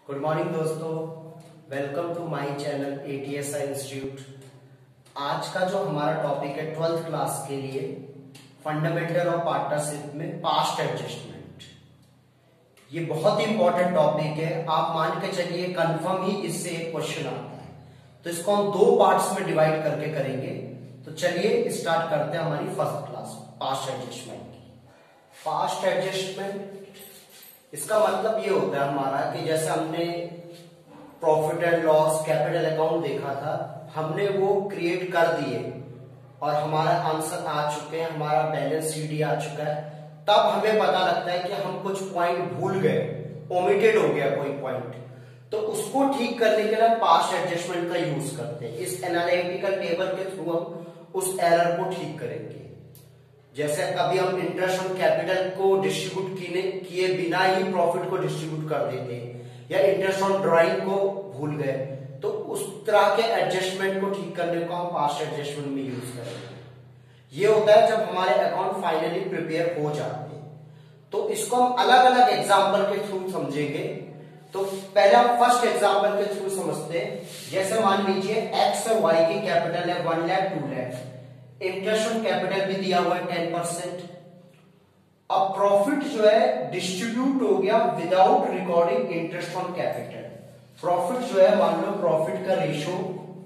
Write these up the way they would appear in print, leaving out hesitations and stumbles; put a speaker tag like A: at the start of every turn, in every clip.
A: Good morning दोस्तों, welcome to my channel ATSI institute. आज का जो हमारा टॉपिक है 12th क्लास के लिए फंडामेंटल ऑफ पार्टनरशिप में पास्ट एडजस्टमेंट। ये बहुत ही इंपॉर्टेंट टॉपिक है। आप मान के चलिए कंफर्म ही इससे एक क्वेश्चन आता है, तो इसको हम दो पार्ट्स में डिवाइड करके करेंगे। तो चलिए स्टार्ट करते हैं हमारी फर्स्ट क्लास पास्ट एडजस्टमेंट की। पास्ट एडजस्टमेंट इसका मतलब ये होता है हमारा कि जैसे हमने profit and loss capital account देखा था, हमने वो क्रिएट कर दिए और हमारा आंसर आ चुके हैं, हमारा बैलेंस शीट आ चुका है। तब हमें पता लगता है कि हम कुछ पॉइंट भूल गए, ओमिटेड हो गया कोई पॉइंट, तो उसको ठीक करने के लिए पास्ट एडजस्टमेंट का यूज करते हैं। इस एनालिटिकल टेबल के थ्रू हम उस एरर को ठीक करेंगे। जैसे कभी हम इंटरेस्ट ऑन कैपिटल को डिस्ट्रीब्यूट किए बिना ही प्रॉफिट को डिस्ट्रीब्यूट कर देते हैं, या इंटरेस्ट ऑन ड्राइंग को भूल गए, तो उस तरह के एडजस्टमेंट को ठीक करने को हम पास्ट एडजस्टमेंट में यूज करेंगे। ये होता है जब हमारे अकाउंट फाइनली प्रिपेयर हो जाते हैं। तो इसको हम अलग अलग एग्जाम्पल के थ्रू समझेंगे। तो पहले हम फर्स्ट एग्जाम्पल के थ्रू समझते हैं। जैसे मान लीजिए एक्स और वाई की कैपिटल है 1 lakh 2 lakh, interest on capital भी दिया हुआ है 10%। अब प्रॉफिट जो है डिस्ट्रीब्यूट हो गया without recording interest on capital. Profit जो है, मान लो प्रॉफिट का रेशो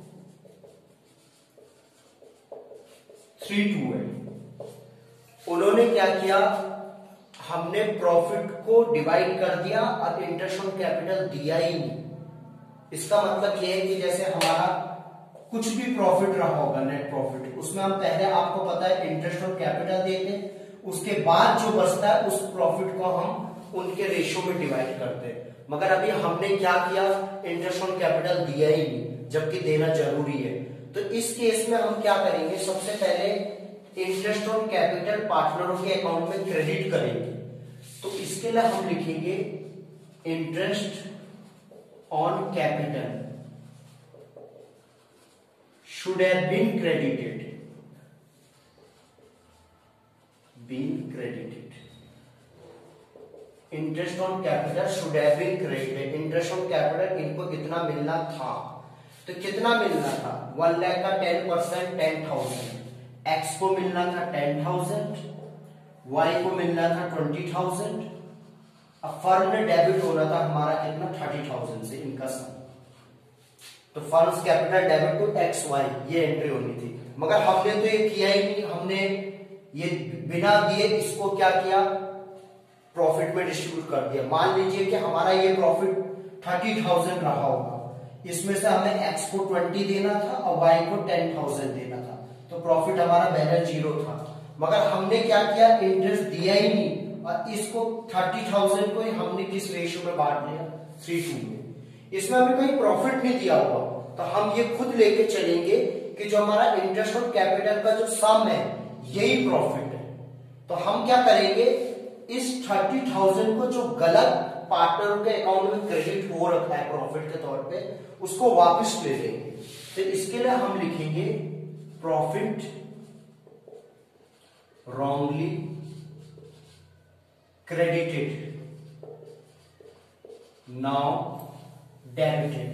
A: 3:2 है। उन्होंने क्या किया, हमने प्रॉफिट को डिवाइड कर दिया और इंटरेस्ट ऑन कैपिटल दिया ही नहीं। इसका मतलब यह है कि जैसे हमारा कुछ भी प्रॉफिट रहा होगा, नेट प्रॉफिट, उसमें हम पहले, आपको पता है, इंटरेस्ट ऑन कैपिटल देते, उसके बाद जो बचता है उस प्रॉफिट को हम उनके रेशियो में डिवाइड करते हैं। मगर अभी हमने क्या किया, इंटरेस्ट ऑन कैपिटल दिया ही नहीं, जबकि देना जरूरी है। तो इस केस में हम क्या करेंगे, सबसे पहले इंटरेस्ट ऑन कैपिटल पार्टनरों के अकाउंट में क्रेडिट करेंगे। तो इसके लिए हम लिखेंगे interest on capital should have been credited, interest on capital should have been credited। interest on capital इनको कितना मिलना था, तो कितना मिलना था, 1 लाख का 10% 10,000, x को मिलना था 10,000, y को मिलना था 20,000। अब फर्म में डेबिट होना था हमारा कितना, 30,000 से इनका सम। तो firm's capital debit to X Y, ये एंट्री होनी थी। मगर हमने तो ये किया ही नहीं, हमने ये बिना दिए इसको क्या किया, प्रॉफिट में डिस्ट्रीब्यूट कर दिया। मान लीजिए कि हमारा ये प्रॉफिट 30,000 रहा होगा, इसमें से हमें एक्स को 20 देना था और वाई को 10,000 देना था, तो प्रॉफिट हमारा बैलेंस 0 था। मगर हमने क्या किया, इंटरेस्ट दिया ही नहीं और इसको 30,000 को ही हमने किस रेशियो में बांट लिया, 3:2 में। इसमें हमें कोई प्रॉफिट नहीं दिया हुआ, तो हम ये खुद लेके चलेंगे कि जो हमारा इंटरेस्ट ऑन कैपिटल का जो सम है यही प्रॉफिट है। तो हम क्या करेंगे, इस 30,000 को जो गलत पार्टनर के अकाउंट में क्रेडिट हो रखा है प्रॉफिट के तौर पे, उसको वापस ले लेंगे। तो इसके लिए हम लिखेंगे profit wrongly credited now debited.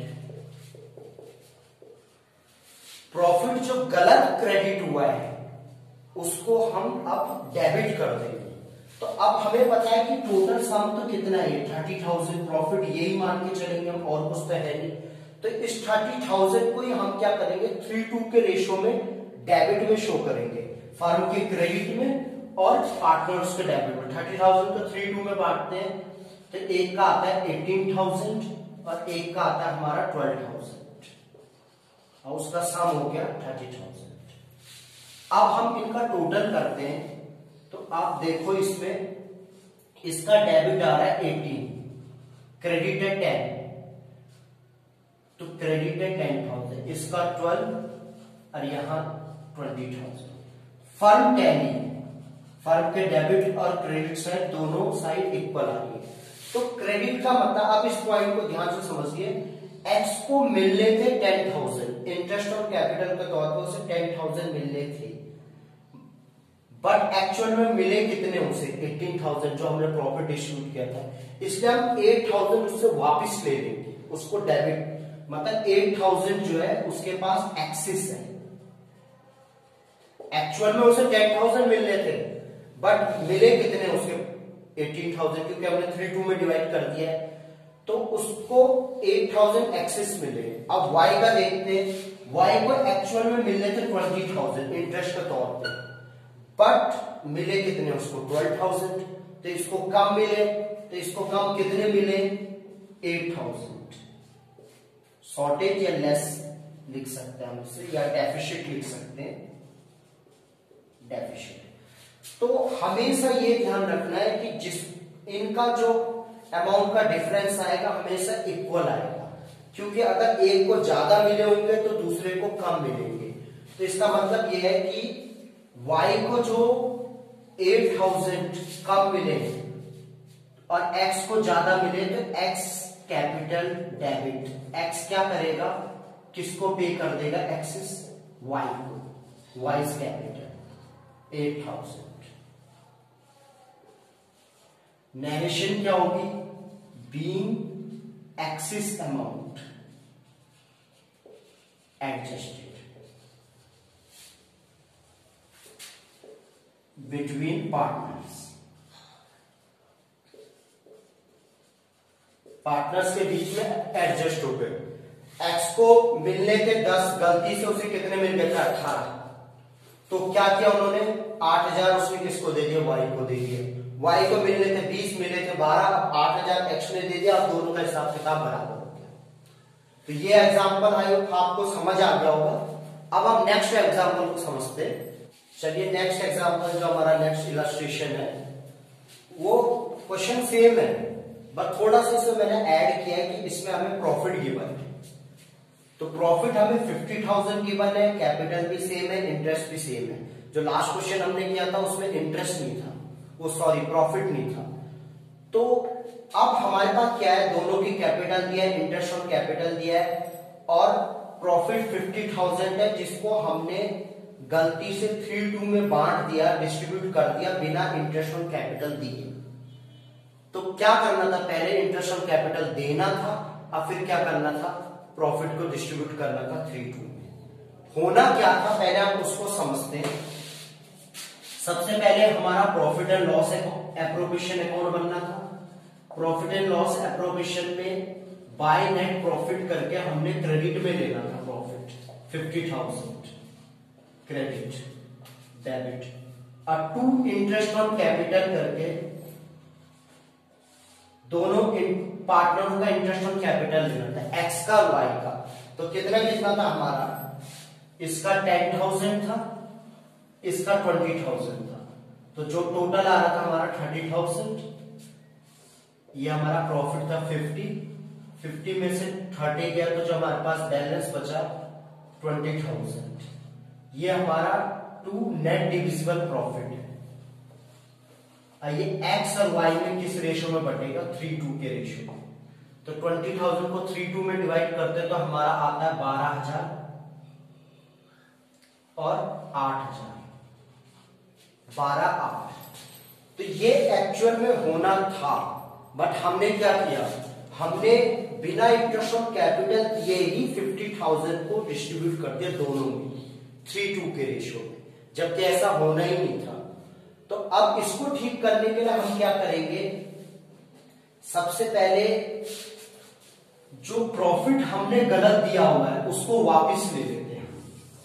A: Profit जो गलत क्रेडिट हुआ है उसको हम अब डेबिट कर देंगे। तो अब हमें पता है कि टोटल सम तो कितना है, 30,000 प्रॉफिट, यही मान के चलेंगे हम, और कुछ तो है नहीं। तो इस 30,000 को ही हम क्या करेंगे, 3:2 के रेशियो में डेबिट में शो करेंगे, फर्म के क्रेडिट में और पार्टनर्स के डेबिट में। 30,000 को 3:2 में बांटते हैं, तो एक का आता है 18,000 और एक का आता है हमारा 12,000 और उसका सम हो गया 30,000। अब हम इनका टोटल करते हैं, तो आप देखो इसमें इसका डेबिट आ रहा है 18, क्रेडिट है 10, तो क्रेडिट है 10,000, इसका 12 और यहां 20,000। फर्म 10 ही, फर्म के डेबिट और क्रेडिट साइड दोनों साइड इक्वल आ रही है। तो क्रेडिट का मतलब, आप इस पॉइंट को ध्यान से समझिए, एक्स को मिलने थे 10,000, इंटरेस्ट ऑन कैपिटल के तौर पर उसे 10,000 मिलने थे, बट एक्चुअल में मिले कितने उसे 18,000 जो हमने प्रॉफिट डिस्ट्रीब्यूट किया था, इसलिए हम 8,000 उससे वापस ले लेंगे, उसको डेबिट, मतलब 8,000 जो है उसके पास एक्सेस है। एक्चुअल में उसे 10,000 मिलने थे बट मिले कितने उसके 18,000, क्योंकि हमने 3 में डिवाइड कर दिया है, तो उसको 8,000 एक्सेस मिले। अब y का देखते हैं, y को एक्चुअल में मिलने थे 20,000 इंटरेस्ट के तौर पे, बट मिले कितने उसको 12,000, तो इसको कम मिले, तो इसको कम कितने मिले 8,000। शॉर्टेज या लेस लिख सकते हैं हम इसे, या डेफिशिट लिख सकते हैं, डेफिशिट। तो हमेशा ये ध्यान रखना है कि जिस इनका जो अमाउंट का डिफरेंस आएगा हमेशा इक्वल आएगा, क्योंकि अगर एक को ज्यादा मिले होंगे तो दूसरे को कम मिलेंगे। तो इसका मतलब ये है कि y को जो 8,000 कम मिले और x को ज्यादा मिले तो x कैपिटल डेबिट, x क्या करेगा, किसको पे कर देगा, एक्सेस y को, y कैपिटल 8,000। नरेशन क्या होगी, being excess amount adjusted between partners, partners के बीच में एडजस्ट हो गए। एक्स को मिलने के 10, गलती से उसे कितने मिल गए थे 18, तो क्या किया उन्होंने 8,000 उसने किसको दे दिया, वाई को दे दिया। वाई को मिलने थे 20, मिले थे 12, 8,000 एक्स ने दे दिया, अब दोनों का हिसाब किताब बराबर हो गया। तो ये एग्जाम्पल आपको समझ आ गया होगा। अब हम नेक्स्ट एग्जाम्पल को समझते हैं। चलिए नेक्स्ट एग्जाम्पल जो हमारा नेक्स्ट इलस्ट्रेशन है वो क्वेश्चन सेम है, बट थोड़ा सा इसमें मैंने ऐड किया है कि इसमें हमें प्रॉफिट गिवन है। तो प्रॉफिट हमें 50,000 गिवन है, कैपिटल भी सेम है, इंटरेस्ट भी सेम है। जो लास्ट क्वेश्चन हमने किया था उसमें इंटरेस्ट नहीं था, वो सॉरी प्रॉफिट नहीं था। तो अब हमारे पास क्या है, दोनों की कैपिटल दिया है, इंटरेस्ट और कैपिटल दिया है, और प्रॉफिट 50,000 है जिसको हमने गलती से 3-2 में बांट दिया, डिस्ट्रीब्यूट कर दिया बिना इंटरेस्ट और कैपिटल दिए। तो क्या करना था, पहले इंटरेस्ट और कैपिटल देना था, अब फिर क्या करना था, प्रॉफिट को डिस्ट्रीब्यूट करना था 3-2 में। होना क्या था पहले हम उसको समझते हैं। सबसे पहले हमारा profit and loss appropriation account बनना था। प्रॉफिट एंड लॉस एप्रोप्रिएशन में बाय नेट प्रॉफिट करके हमने क्रेडिट में लेना था प्रॉफिट 50,000 क्रेडिट डेबिट, और 2 इंटरेस्ट ऑन कैपिटल करके दोनों पार्टनरों का इंटरेस्ट ऑन कैपिटल लेना था, एक्स का वाई का। तो कितना था हमारा, इसका 10,000 था, इसका 20,000 था, तो जो टोटल आ रहा था हमारा 30,000। ये हमारा प्रॉफिट था 50 में से 30 गया तो जो हमारे पास बैलेंस बचा 20,000। ये हमारा 2 नेट डिविजिबल प्रॉफिट है। ये एक्स और वाई में किस रेशियो में बटेगा, 3:2 के रेशियो में। तो 20,000 को 3:2 में डिवाइड करते तो हमारा आता है 12,000 और 8,000, 12,800। तो ये एक्चुअल में होना था, बट हमने क्या किया, हमने बिना इंटरेस्ट ऑन कैपिटल दिए ही 50,000 को डिस्ट्रीब्यूट कर दिया दोनों में 3:2 के रेशियो में, जबकि ऐसा होना ही नहीं था। तो अब इसको ठीक करने के लिए हम क्या करेंगे, सबसे पहले जो प्रॉफिट हमने गलत दिया हुआ है उसको वापस ले लेते हैं।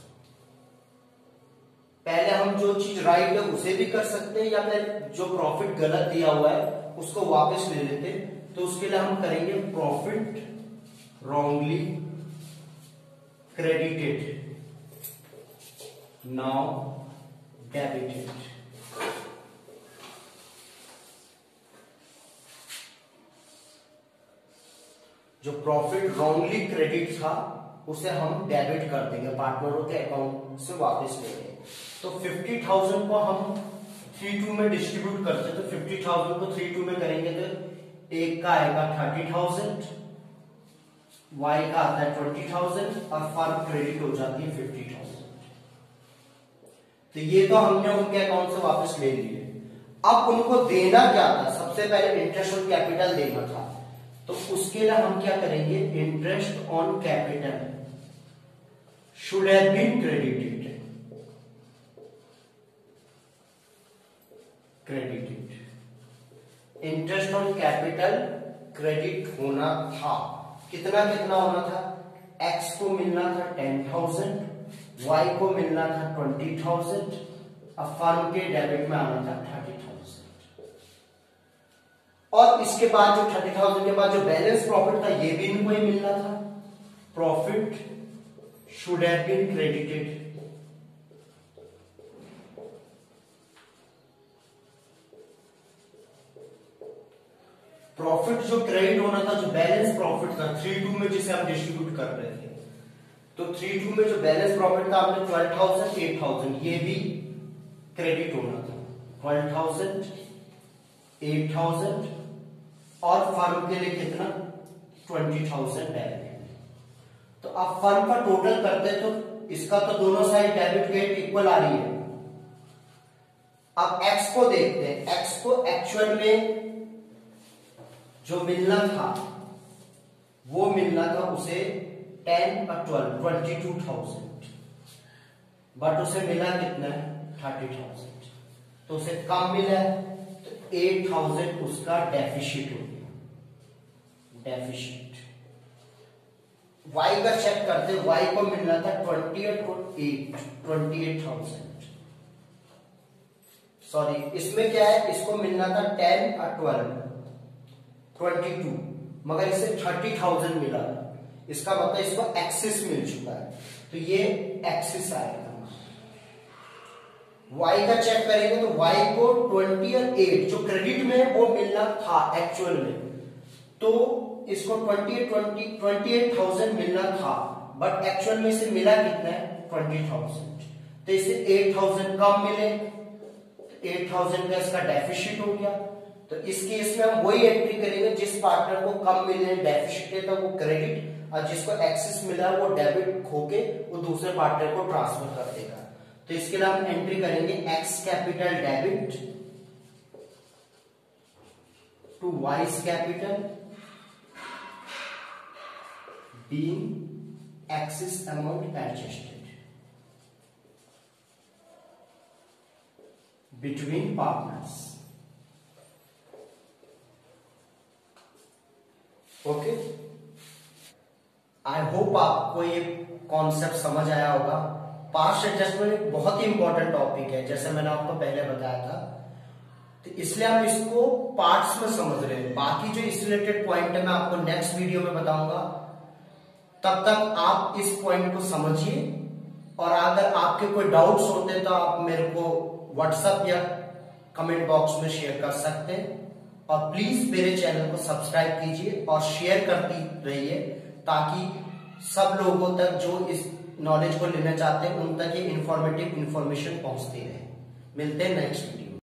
A: पहले हम जो चीज राइट है उसे भी कर सकते हैं, या फिर जो प्रॉफिट गलत दिया हुआ है उसको वापस ले लेते हैं। तो उसके लिए हम करेंगे profit wrongly credited now debited. जो प्रॉफिट रॉन्गली क्रेडिट था उसे हम डेबिट कर देंगे, पार्टनरों के अकाउंट से वापस लेंगे। तो 50,000 को हम 3:2 में डिस्ट्रीब्यूट करते, तो 50,000 को 3:2 में करेंगे तो एक का आएगा 30,000, वाई का आता है 20,000 और फर्म क्रेडिट हो जाती है 50,000। तो ये तो हमने उनके अकाउंट से वापस ले लिए। अब उनको देना क्या था, सबसे पहले इंटरेस्ट ऑन कैपिटल देना था, तो उसके लिए हम क्या करेंगे, interest on capital should have been credited, interest on capital credit होना था। कितना कितना होना था, एक्स को मिलना था 10,000, वाई को मिलना था 20,000, अब फर्म के डेबिट में आना था 30,000। और इसके बाद जो 30,000 के बाद जो बैलेंस प्रॉफिट था ये भी इनको ही मिलना था। Profit should have been credited, profit जो क्रेडिट होना था, जो बैलेंस प्रॉफिट था 3-2 में जिसे हम डिस्ट्रीब्यूट कर रहे थे, तो 3-2 में जो बैलेंस प्रॉफिट था आपने 12,000, 8,000 ये भी क्रेडिट होना था, 12,000, 8,000 और फर्म के लिए कितना 20,000 डेबिट। तो अब फर्म का टोटल करते तो इसका तो दोनों साइड डेबिट क्रेडिट इक्वल आ रही है। अब एक्स को देखते हैं, एक्स को एक्चुअल में जो मिलना था वो मिलना था उसे 10 और 12 22,000, बट उसे मिला कितना है 30,000, तो उसे कम मिला है, तो 8,000 उसका डेफिसिट हो गया, डेफिसिट। वाई का चेक करते, वाई को मिलना था 28,000, सॉरी इसमें क्या है, इसको मिलना था 10 और 12 22, मगर इसे 30,000 मिला, इसका मतलब इसको एक्सिस मिल चुका है, तो ये एक्सिस आएगा। वाई का चेक करेंगे तो वाई को 20 और 8 जो क्रेडिट में वो मिलना था एक्चुअल में, तो इसको 28,000 मिलना था, बट एक्चुअल में इसे मिला कितना है 20,000, तो इसे 8,000 कम मिले, 8,000 का इसका डेफिसिट हो गया। तो इस केस में हम वही एंट्री करेंगे, जिस पार्टनर को कम मिले डेफिसिट है तो वो क्रेडिट, और जिसको एक्सेस मिला वो डेबिट खोके वो दूसरे पार्टनर को ट्रांसफर कर देगा। तो इसके लिए हम एंट्री करेंगे X capital debit to Y's capital being excess amount adjusted between partners. Okay, I hope आपको ये कॉन्सेप्ट समझ आया होगा। पास्ट एडजस्टमेंट एक बहुत ही इंपॉर्टेंट टॉपिक है, जैसे मैंने आपको पहले बताया था, तो इसलिए हम इसको पार्ट्स में समझ रहे हैं। बाकी जो इस रिलेटेड पॉइंट है मैं आपको नेक्स्ट वीडियो में बताऊंगा, तब तक आप इस पॉइंट को समझिए, और अगर आपके कोई डाउट्स होते तो आप मेरे को व्हाट्सएप या कमेंट बॉक्स में शेयर कर सकते हैं। और प्लीज मेरे चैनल को सब्सक्राइब कीजिए और शेयर करती रहिए, ताकि सब लोगों तक जो इस नॉलेज को लेना चाहते हैं उन तक ये इंफॉर्मेटिव इंफॉर्मेशन पहुंचती रहे। मिलते हैं नेक्स्ट वीडियो।